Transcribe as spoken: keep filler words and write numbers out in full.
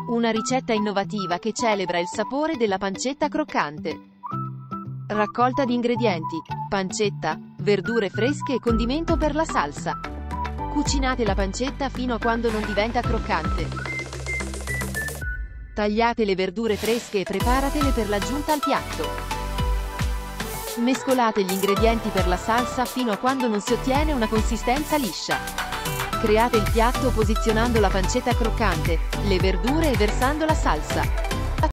Una ricetta innovativa che celebra il sapore della pancetta croccante. Raccolta di ingredienti: pancetta, verdure fresche e condimento per la salsa. Cucinate la pancetta fino a quando non diventa croccante. Tagliate le verdure fresche e preparatele per l'aggiunta al piatto. Mescolate gli ingredienti per la salsa fino a quando non si ottiene una consistenza liscia. Create il piatto posizionando la pancetta croccante, le verdure e versando la salsa.